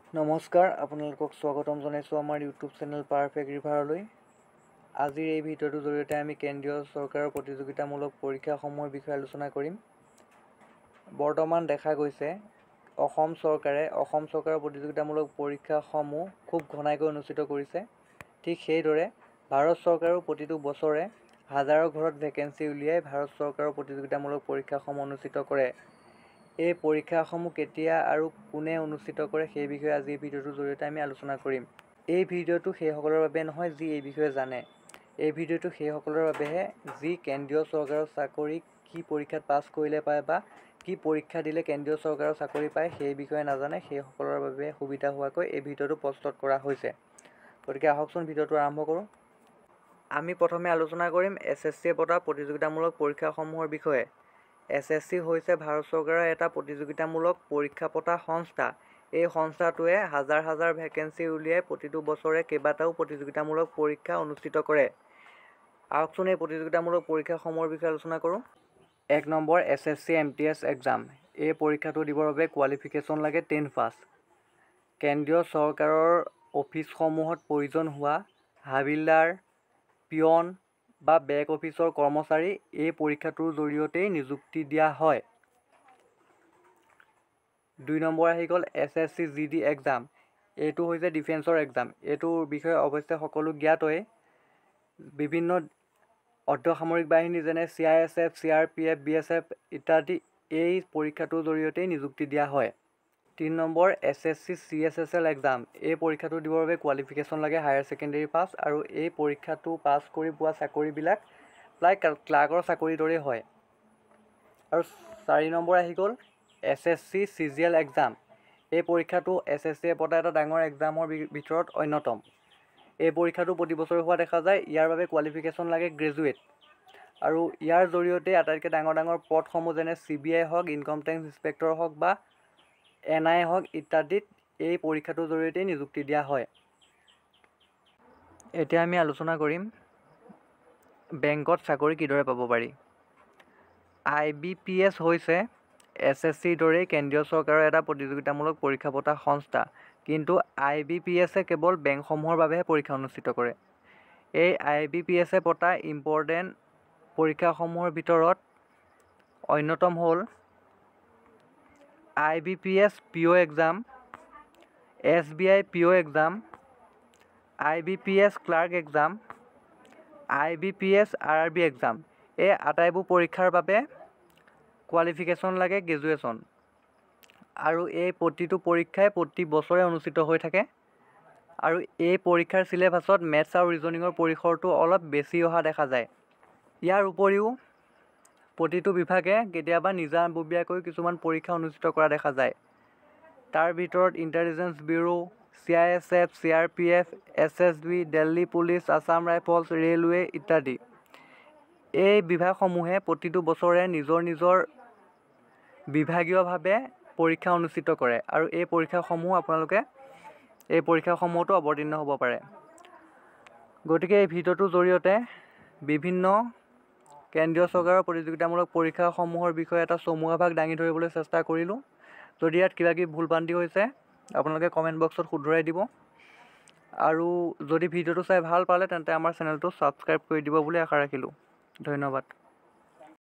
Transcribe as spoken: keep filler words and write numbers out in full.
নমস্কাৰ, আপোনালোকক স্বাগতম জনাইছোঁ আমাৰ ইউটিউব চেনেল পাৰফেক্ট ৰিভাৰলৈ। আজিৰ এই ভিডিঅ'টোৰ জৰিয়তে আমি কেন্দ্ৰীয় চৰকাৰৰ প্ৰতিযোগিতামূলক পৰীক্ষাসমূহৰ বিষয়ে আলোচনা কৰিম। বৰ্তমান দেখা গৈছে অসম চৰকাৰে অসম চৰকাৰৰ প্ৰতিযোগিতামূলক পৰীক্ষাসমূহ খুব ঘনাইকৈ অনুষ্ঠিত কৰিছে। ঠিক সেইদৰে ভাৰত চৰকাৰেও প্ৰতিটো বছৰে হাজাৰৰ ঘৰত ভেকেঞ্চি উলিয়াই ভাৰত চৰকাৰৰ প্ৰতিযোগিতামূলক পৰীক্ষাসমূহ অনুষ্ঠিত কৰে। এই পৰীক্ষাসমূহ কেতিয়া আৰু কোনে অনুষ্ঠিত কৰে সেই বিষয়ে আজি এই ভিডিঅ'টোৰ জৰিয়তে আমি আলোচনা কৰিম। এই ভিডিঅ'টো সেইসকলৰ বাবে নহয় যি এই বিষয়ে জানে। এই ভিডিঅ'টো সেইসকলৰ বাবেহে যি কেন্দ্ৰীয় চৰকাৰৰ চাকৰি কি পৰীক্ষাত পাছ কৰিলে পায় বা কি পৰীক্ষা দিলে কেন্দ্ৰীয় চৰকাৰৰ চাকৰি পায় সেই বিষয়ে নাজানে সেইসকলৰ বাবে সুবিধা হোৱাকৈ এই ভিডিঅ'টো প্ৰস্তুত কৰা হৈছে। গতিকে আহকচোন ভিডিঅ'টো আৰম্ভ কৰোঁ। আমি প্ৰথমে আলোচনা কৰিম এছ এছ চিয়ে পতা প্ৰতিযোগিতামূলক পৰীক্ষাসমূহৰ বিষয়ে। এছ এছ চি হৈছে ভাৰত চৰকাৰৰ এটা প্ৰতিযোগিতামূলক পৰীক্ষা পতা সংস্থা। এই সংস্থাটোৱে হাজাৰ হাজাৰ ভেকেঞ্চি উলিয়াই প্ৰতিটো বছৰে কেইবাটাও প্ৰতিযোগিতামূলক পৰীক্ষা অনুষ্ঠিত কৰে। আহকচোন এই প্ৰতিযোগিতামূলক পৰীক্ষাসমূহৰ বিষয়ে আলোচনা কৰোঁ। এক নম্বৰ S S C M T S exam. এই পৰীক্ষাটো দিবৰ বাবে কোৱালিফিকেশ্যন লাগে টেন পাছ। কেন্দ্ৰীয় চৰকাৰৰ অফিচসমূহত প্ৰয়োজন হোৱা হাবিলদাৰ, পিয়ন বা বেক অফিচৰ কৰ্মচাৰী এই পৰীক্ষাটোৰ জৰিয়তেই নিযুক্তি দিয়া হয়। দুই নম্বৰ আহি গ'ল S S C G D exam. এইটো হৈছে ডিফেন্সৰ এক্সাম। এইটোৰ বিষয়ে অৱশ্যে সকলো জ্ঞাতই। বিভিন্ন অৰ্ধসামৰিক বাহিনী যেনে C I S F, C R P F, B S F ইত্যাদি এই পৰীক্ষাটোৰ জৰিয়তেই নিযুক্তি দিয়া হয়। তিনি নম্বৰ S S C C H S L exam. এই পৰীক্ষাটো দিবৰ বাবে কোৱালিফিকেশ্যন লাগে হায়াৰ ছেকেণ্ডেৰী পাছ আৰু এই পৰীক্ষাটো পাছ কৰি পোৱা চাকৰিবিলাক প্ৰায় ক্লাৰ্কৰ চাকৰিৰ দৰেই হয়। আৰু চাৰি নম্বৰ আহি গ'ল S S C C G L exam. এই পৰীক্ষাটো এছ এছ চিয়ে পতা এটা ডাঙৰ এক্সামৰ ভিতৰত অন্যতম। এই পৰীক্ষাটো প্ৰতি বছৰে হোৱা দেখা যায়। ইয়াৰ বাবে কোৱালিফিকেশ্যন লাগে গ্ৰেজুৱেট আৰু ইয়াৰ জৰিয়তে আটাইতকৈ ডাঙৰ ডাঙৰ পদসমূহ যেনে চি বি আই হওক, ইনকম টেক্স ইনস্পেক্টৰ হওক বা এন আই হওক ইত্যাদিত এই পৰীক্ষাটোৰ জৰিয়তেই নিযুক্তি দিয়া হয়। এতিয়া আমি আলোচনা কৰিম বেংকত চাকৰি কিদৰে পাব পাৰি। আই বি পি এছ হৈছে এছ এছ চিৰ দৰেই কেন্দ্ৰীয় চৰকাৰৰ এটা প্ৰতিযোগিতামূলক পৰীক্ষা পতা সংস্থা। কিন্তু আই বি পি এছে কেৱল বেংকসমূহৰ বাবেহে পৰীক্ষা অনুষ্ঠিত কৰে। এই আই বি পি এছে পতা ইম্পৰ্টেণ্ট পৰীক্ষাসমূহৰ ভিতৰত অন্যতম হ'ল I B P S P O' exam, S B I P O' exam, I B P S clerk exam, I B P S R R B exam. এই আটাইবোৰ পৰীক্ষাৰ বাবে কোৱালিফিকেশ্যন লাগে গ্ৰেজুৱেশ্যন আৰু এই প্ৰতিটো পৰীক্ষাই প্ৰতি বছৰে অনুষ্ঠিত হৈ থাকে আৰু এই পৰীক্ষাৰ চিলেবাছত মেথছ আৰু ৰিজনিঙৰ পৰিসৰটো অলপ বেছি অহা দেখা যায়। ইয়াৰ উপৰিও প্ৰতিটো বিভাগে কেতিয়াবা নিজাববীয়াকৈ কিছুমান পৰীক্ষা অনুষ্ঠিত কৰা দেখা যায়। তাৰ ভিতৰত intelligence bureau, C I S F, C R P F, S S B, Delhi police, Assam rifles, railway ইত্যাদি। এই বিভাগসমূহে প্ৰতিটো বছৰে নিজৰ নিজৰ বিভাগীয়ভাৱে পৰীক্ষা অনুষ্ঠিত কৰে আৰু এই পৰীক্ষাসমূহ আপোনালোকে এই পৰীক্ষাসমূহতো অৱতীৰ্ণ হ'ব পাৰে। গতিকে এই ভিডিঅ'টোৰ জৰিয়তে বিভিন্ন কেন্দ্ৰীয় চৰকাৰৰ প্ৰতিযোগিতামূলক পৰীক্ষাসমূহৰ বিষয়ে এটা চমুৱাভাগ দাঙি ধৰিবলৈ চেষ্টা কৰিলোঁ। যদি ইয়াত কিবা কিবি ভুল ভ্ৰান্তি হৈছে আপোনালোকে কমেণ্ট বক্সত শুধৰাই দিব আৰু যদি ভিডিঅ'টো চাই ভাল পালে তেন্তে আমাৰ চেনেলটো ছাবস্ক্ৰাইব কৰি দিব বুলি আশা ৰাখিলোঁ। ধন্যবাদ।